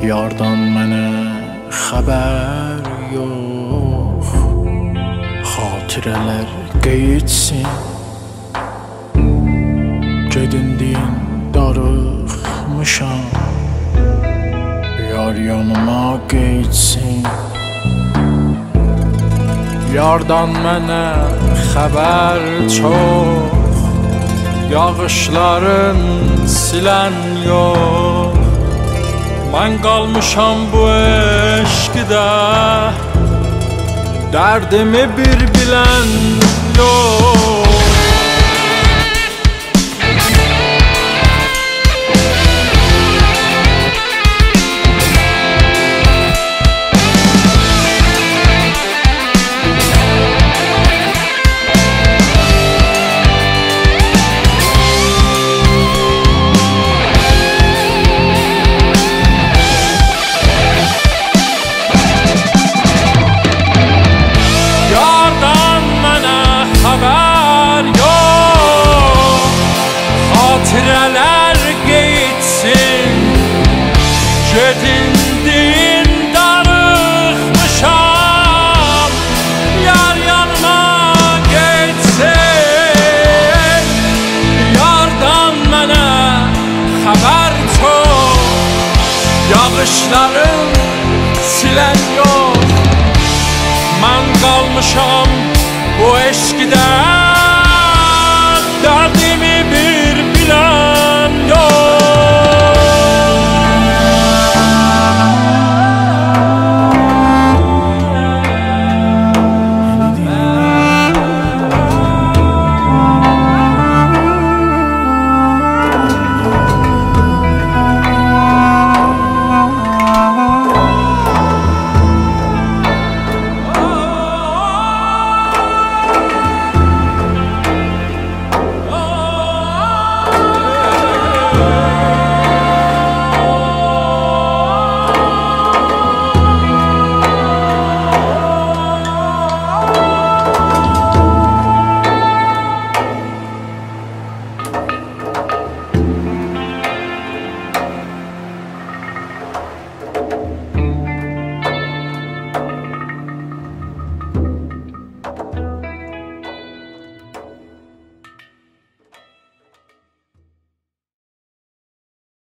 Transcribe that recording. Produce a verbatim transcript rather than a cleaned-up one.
Yardan mənə xəbər yox, xatirələr qeydsin. Gedindin darıxmışam, yar yanıma qeydsin. Yardan mənə xəbər çox, yağışların silən yox. Mən qalmışam bu eşqdə, dərdimi bir bilən yox. Xatirələr qeydsin, gedindin darıxmışam, yar yanıma qeydsin. Yardan mənə xəbər çox, yağışların silən yox. Mən qalmışam bu eşqdə, dərdim